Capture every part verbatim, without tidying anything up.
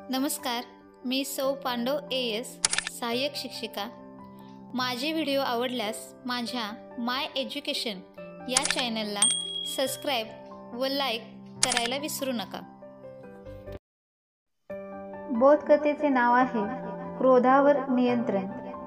नमस्कार, मी सौ Pandav A S सहाय्यक शिक्षिका। माझे व्हिडिओ आवडल्यास माझ्या माय एज्युकेशन या चॅनलला सबस्क्राईब व लाईक करायला विसरू नका। बोधकथेचे नाव आहे क्रोधावर नियंत्रण।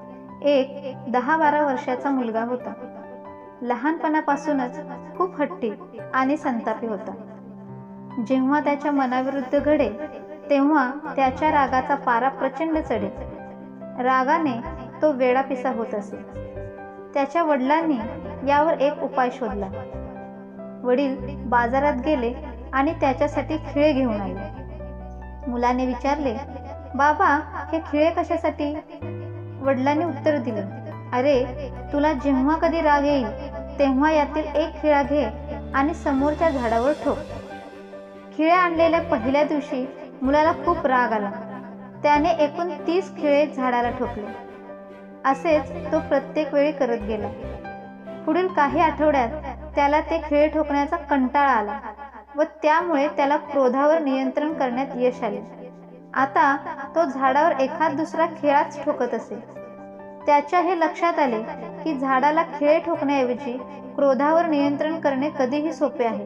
एक दहा बारा वर्षाचा मुलगा होता। लहानपणापासूनच खूप हट्टी आणि संतापी होता। जेव्हा त्याच्या मनाविरुद्ध घडे तेव्हा त्याच्या रागाचा पारा प्रचंड चढे। रागाने तो वेडापिसा होत असे। त्याच्या वडिलांनी यावर एक उपाय शोधला। वडील बाजारात गेले आणि त्याच्यासाठी खिळे घेऊन आले। मुलाने विचारले, बाबा हे खिळे कशासाठी? वडिलांनी उत्तर दिले, अरे तुला जेव्हा कधी राग येईल तेव्हा यातील एक खिळा घे आणि समोरच्या झाडावर ठोक। खिळे आणलेल्या पहिल्या दिवशी मुलाला खूप राग आला। त्याने एकूण तीस खिळे झाडाला ठोकले। असेच तो प्रत्येक वेळी करत गेला। पुढील काही आठवड्यात त्याला ते खिळे ठोकण्याचा कंटाळा आला व त्यामुळे त्याला क्रोधावर नियंत्रण करण्यात यश आले। आता तो झाडावर एखाद दुसरा खिळाच ठोकत असे। त्याच्या हे लक्षात आले की झाडाला खिळे ठोकण्याऐवजी क्रोधावर नियंत्रण करणे कधीही सोपे आहे।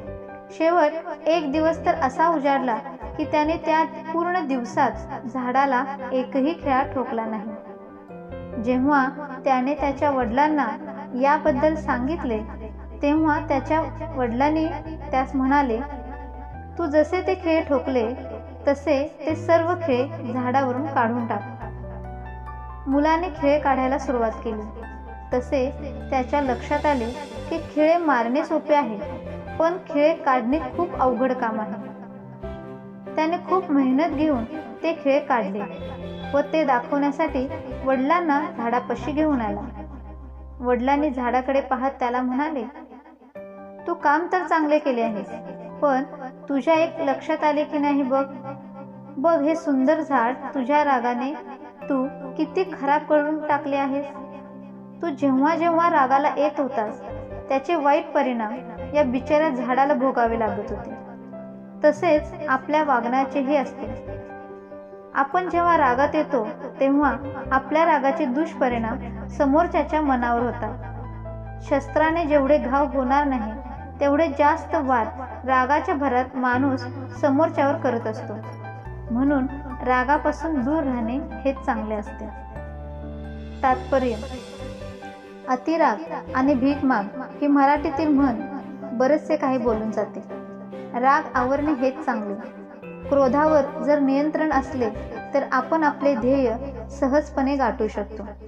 शेवट एक दिवस तर असा उजाडला की त्याने त्या पूर्ण दिवसात झाडाला एकही खिळा ठोकला नाही। जेव्हा त्याने त्याच्या वडिलांना याबद्दल सांगितले तेव्हा त्याच्या वडिलांनी त्यास म्हणाले, तू जसे ते खिळे ठोकले तसे ते सर्व खिळे झाडावरून काढून टाक। मुलाने खिळे काढायला सुरुवात केली। तसे त्याच्या लक्षात आले की खिळे मारणे सोपे आहे, पण खिळे काढणे खूप अवघड काम आहे। त्याने खूप मेहनत घेऊन ते खिळे काढले व ते दाखवण्यासाठी वडिलांना झाडापाशी घेऊन आला। वडिलांनी झाडाकडे पाहत त्याला म्हणाले, तू काम तर चांगले केले आहेस, पण तुझ्या एक लक्षात आले की नाही बघ बघ हे सुंदर झाड तुझ्या रागाने तू किती खराब करून टाकले आहेस। तू जेव्हा जेव्हा रागाला येत होतास त्याचे वाईट परिणाम या बिचाऱ्या झाडाला भोगावे लागत होते। तसेच आपल्या वागण्याचेही असते। आपण जेव्हा रागात येतो तेव्हा आपल्या रागाचे दुष्परिणाम समोरच्याच्या मनावर होतात। शस्त्राने जेवढे घाव होणार नाही तेवढे जास्त वाद रागाच्या भरात माणूस समोरच्यावर करत असतो। म्हणून रागापासून दूर राहणे हेच चांगले असते। तात्पर्य: अतिराग आणि भीक माग ही मराठीतील म्हण बरेचसे काही बोलून जाते। राग आवरणे हेच चांगले। क्रोधावर जर नियंत्रण असले तर आपण आपले ध्येय सहजपणे गाठू शकतो।